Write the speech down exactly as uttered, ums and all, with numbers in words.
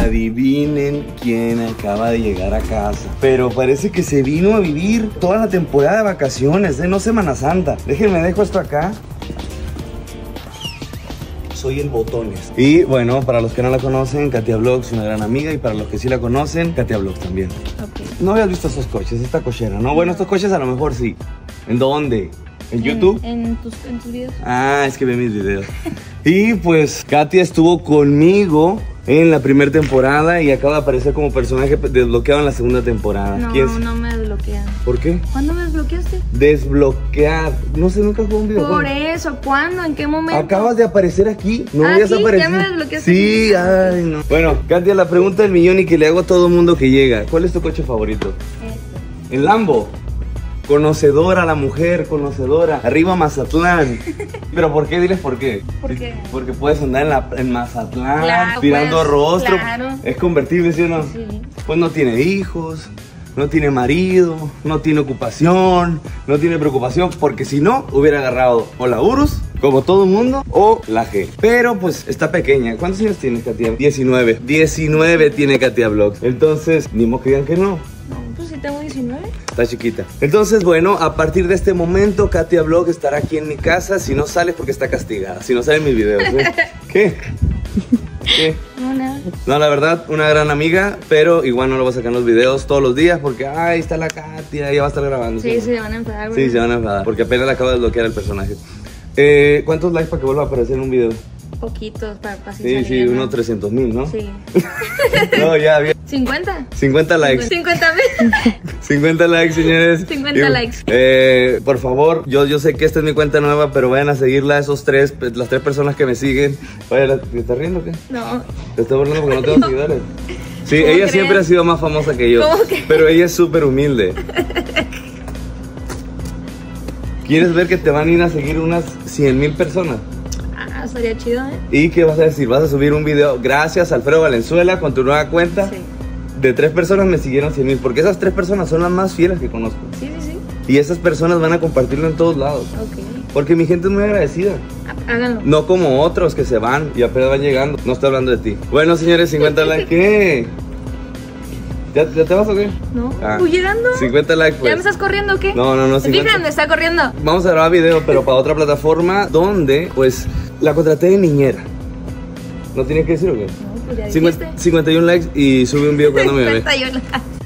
adivinen quién acaba de llegar a casa. Pero parece que se vino a vivir toda la temporada de vacaciones, ¿eh? No Semana Santa. Déjenme, dejo esto acá. Soy el Botones. Y bueno, para los que no la conocen, Katia Vlogs, una gran amiga. Y para los que sí la conocen, Katia Vlogs también. Okay. No habías visto estos coches, esta cochera, ¿no? Bueno, estos coches a lo mejor sí. ¿En dónde? ¿En, ¿En YouTube? En tus, en tus videos. Ah, es que ve mis videos. Y pues Katia estuvo conmigo en la primera temporada y acaba de aparecer como personaje desbloqueado en la segunda temporada. No, ¿Quién es? no me desbloquean. ¿Por qué? ¿Cuándo me desbloqueaste? Desbloquear. No sé, nunca jugué un videojuego. Por eso, ¿cuándo? ¿En qué momento? Acabas de aparecer aquí. No ¿Ah, habías sí? aparecido. ¿Ya me desbloqueaste? Sí, ay, no. Bueno, Katia, la pregunta del millón y que le hago a todo mundo que llega. ¿Cuál es tu coche favorito? Este. El Lambo. Conocedora, la mujer, conocedora. Arriba Mazatlán. ¿Pero por qué? Diles por qué. ¿Por qué? Porque puedes andar en, la, en Mazatlán, Claro, tirando pues, rostro. claro. Es convertible, ¿sí o no? Sí. Pues no tiene hijos, no tiene marido, no tiene ocupación, no tiene preocupación. Porque si no, hubiera agarrado o la Urus, como todo el mundo, o la G. Pero pues está pequeña. ¿Cuántos años tiene Katia? diecinueve. diecinueve tiene Katia Vlogs. Entonces, ni modo que digan que no. No, pues sí tengo diecinueve. Está chiquita. Entonces, bueno, a partir de este momento, Katia Vlog estará aquí en mi casa. Si no sale, porque está castigada. Si no sale en mis videos, ¿eh? ¿Qué? ¿Qué? No, nada. No, la verdad, una gran amiga, pero igual no lo voy a sacar en los videos todos los días porque, ay, está la Katia, ella va a estar grabando. Sí, se van a enfadar, Sí, se van a enfadar, porque apenas le acabo de bloquear el personaje. Eh, ¿Cuántos likes para que vuelva a aparecer en un video? Poquitos para pasar. Sí, sí, unos trescientos mil, ¿no? Sí. No, ya, bien. ¿cincuenta? cincuenta likes. cincuenta mil. cincuenta likes, señores. cincuenta Y, likes. Eh, por favor, yo, yo sé que esta es mi cuenta nueva, pero vayan a seguirla, esos tres, las tres personas que me siguen. Vayan, ¿te estás riendo o qué? No. Te estoy burlando porque no tengo No. seguidores. Sí, ¿Cómo ella crees? siempre ha sido más famosa que yo. ¿Cómo crees? Pero ella es súper humilde. ¿Quieres ver que te van a ir a seguir unas cien mil personas? Ah, estaría chido, ¿eh? ¿Y qué vas a decir? Vas a subir un video, gracias Alfredo Valenzuela, con tu nueva cuenta. Sí. De tres personas me siguieron cien mil, porque esas tres personas son las más fieles que conozco. Sí, sí, sí. Y esas personas van a compartirlo en todos lados. Ok. Porque mi gente es muy agradecida. Há- Háganlo. No como otros que se van y apenas van llegando. No estoy hablando de ti. Bueno, señores, cincuenta likes. ¿Qué? ¿Ya, ¿Ya te vas o qué? No, Ah, voy llegando. cincuenta likes, pues. ¿Ya me estás corriendo o qué? No, no, no. ¿Se cincuenta. fijan? Me está corriendo. Vamos a grabar video, pero para otra plataforma donde, pues, la contraté de niñera. ¿No tiene que decir o qué? No, pues ya cincuenta, dijiste. cincuenta y uno likes y sube un video cuando me ve. cincuenta y uno.